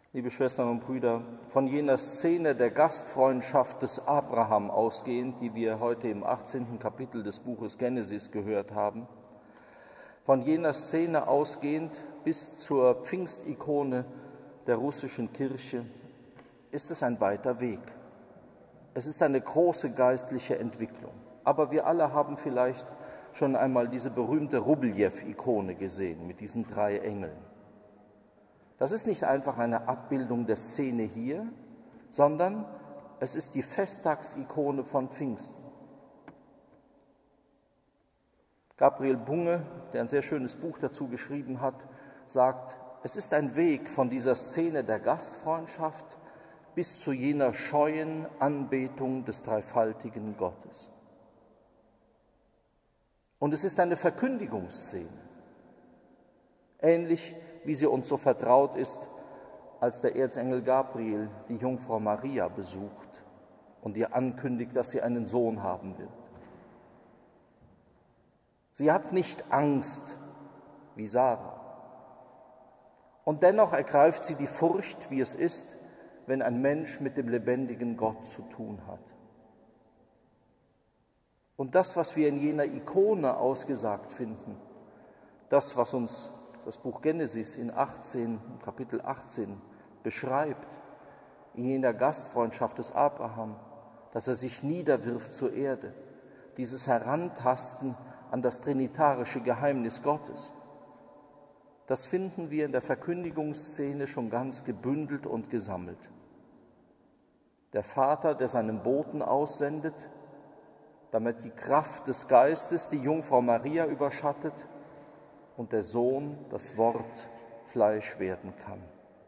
Liebe Schwestern und Brüder, von jener Szene der Gastfreundschaft des Abraham ausgehend, die wir heute im 18. Kapitel des Buches Genesis gehört haben, von jener Szene ausgehend bis zur Pfingstikone der russischen Kirche, ist es ein weiter Weg. Es ist eine große geistliche Entwicklung. Aber wir alle haben vielleicht schon einmal diese berühmte Rubeljew-Ikone gesehen mit diesen 3 Engeln. Das ist nicht einfach eine Abbildung der Szene hier, sondern es ist die Festtagsikone von Pfingsten. Gabriel Bunge, der ein sehr schönes Buch dazu geschrieben hat, sagt, es ist ein Weg von dieser Szene der Gastfreundschaft bis zu jener scheuen Anbetung des dreifaltigen Gottes. Und es ist eine Verkündigungsszene, ähnlich wie sie uns so vertraut ist, als der Erzengel Gabriel die Jungfrau Maria besucht und ihr ankündigt, dass sie einen Sohn haben wird. Sie hat nicht Angst wie Sarah. Und dennoch ergreift sie die Furcht, wie es ist, wenn ein Mensch mit dem lebendigen Gott zu tun hat. Und das, was wir in jener Ikone ausgesagt finden, das, was uns das Buch Genesis in Kapitel 18 beschreibt, in jener Gastfreundschaft des Abraham, dass er sich niederwirft zur Erde, dieses Herantasten an das trinitarische Geheimnis Gottes, das finden wir in der Verkündigungsszene schon ganz gebündelt und gesammelt. Der Vater, der seinen Boten aussendet, damit die Kraft des Geistes die Jungfrau Maria überschattet, und der Sohn, das Wort, Fleisch werden kann.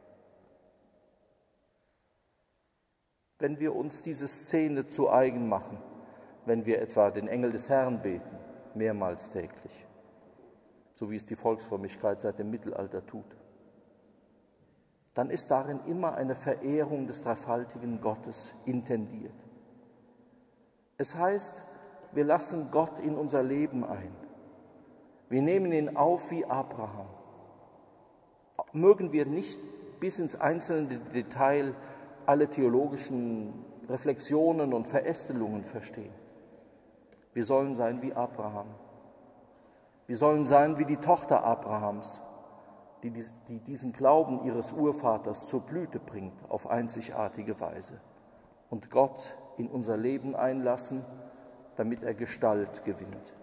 Wenn wir uns diese Szene zu eigen machen, wenn wir etwa den Engel des Herrn beten, mehrmals täglich, so wie es die Volksfrömmigkeit seit dem Mittelalter tut, dann ist darin immer eine Verehrung des dreifaltigen Gottes intendiert. Es heißt, wir lassen Gott in unser Leben ein. Wir nehmen ihn auf wie Abraham. Mögen wir nicht bis ins einzelne Detail alle theologischen Reflexionen und Verästelungen verstehen. Wir sollen sein wie Abraham. Wir sollen sein wie die Tochter Abrahams, die diesen Glauben ihres Urvaters zur Blüte bringt auf einzigartige Weise und Gott in unser Leben einlassen, damit er Gestalt gewinnt.